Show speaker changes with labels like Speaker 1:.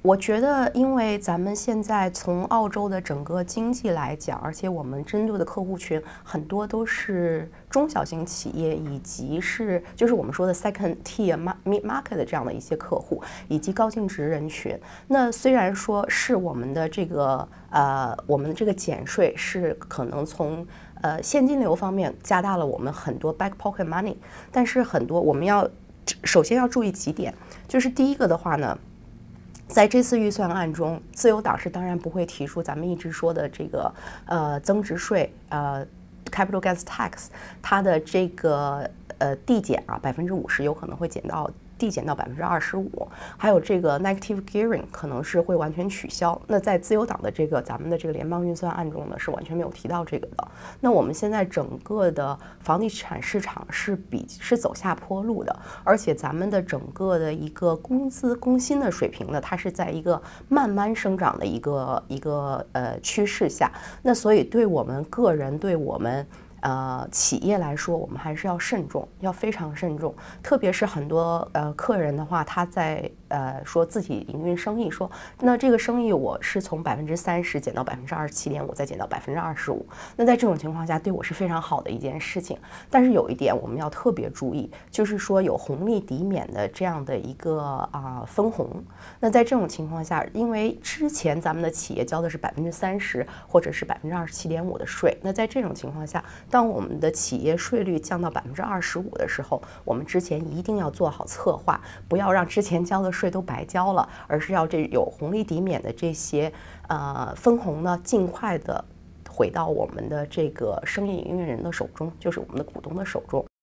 Speaker 1: 我觉得，因为咱们现在从澳洲的整个经济来讲，而且我们针对的客户群很多都是中小型企业，以及就是我们说的 second tier mid market 的这样的一些客户，以及高净值人群。那虽然说是我们的这个减税是可能从现金流方面加大了我们很多 back pocket money， 但是很多我们首先要注意几点，就是第一个的话呢。在这次预算案中，自由党是当然不会提出咱们一直说的这个增值税capital gains tax， 它的这个递减啊50%有可能会递减到25%，还有这个 negative gearing 可能是会完全取消。那在自由党的咱们的这个联邦预算案中呢，是完全没有提到这个的。那我们现在整个的房地产市场是走下坡路的，而且咱们的整个的一个工薪的水平呢，它是在一个慢慢生长的一个趋势下。那所以对我们个人，对我们企业来说，我们还是要慎重，要非常慎重。特别是很多客人的话，他在说自己营运生意，说那这个生意我是从30%减到27.5%，再减到25%。那在这种情况下，对我是非常好的一件事情。但是有一点我们要特别注意，就是说有红利抵免的这样的一个分红。那在这种情况下，因为之前咱们的企业交的是30%或者是27.5%的税，那在这种情况下，当我们的企业税率降到25%的时候，我们之前一定要做好策划，不要让之前交的税都白交了，而是要有红利抵免的这些分红呢，尽快的回到我们的这个生意营运人的手中，就是我们的股东的手中。